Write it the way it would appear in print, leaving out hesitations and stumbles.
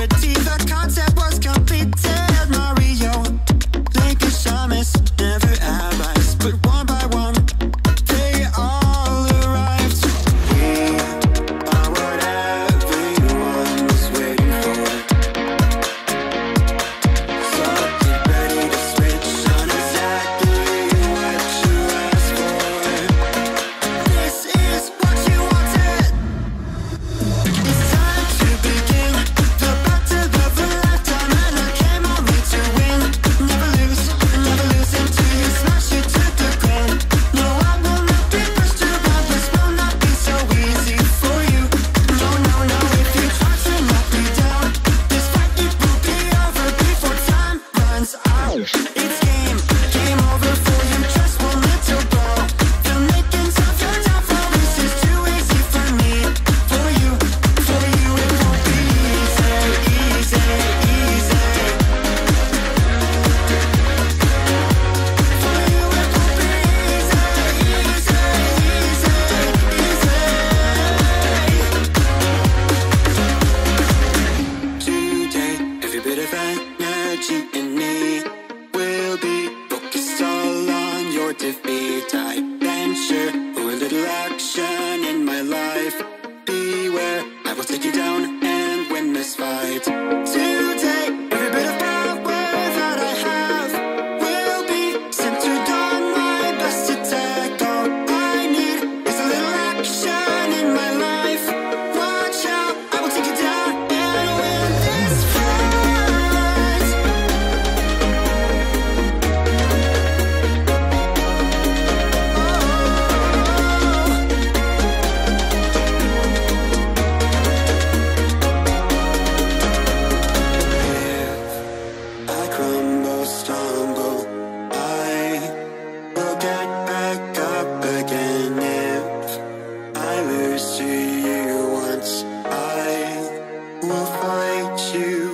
gravity. The concept was completed. Mario, Lincoln, Shamus, never allies, but one by one they all arrived. We are what everyone's waiting for. So get ready to switch on exactly what you asked for. This is what you wanted. It's time to begin the battle of a lifetime, and I came only to win. Never lose until you smash it to the ground. No, I will not be pushed around. This will not be so easy for you. No, no, no. If you try to knock me down, this fight it will be over before time runs out. It's game over for you. Just one little ball. The makings of your downfall. This is too easy for me. For you, it won't be easy, easy, easy. For you, it won't be easy, easy, easy, easy. Today, every bit of energy in me will be focused all on your defeat. I venture for a little action in my life. Beware, I will take you down and win this fight. Today, every bit of power that I have will be centered on my best attack. All I need is a little action in my life. Watch out, I will take you down and win this fight. If I crumble, stumble, I will get back up again. If I lose to you once, I will fight you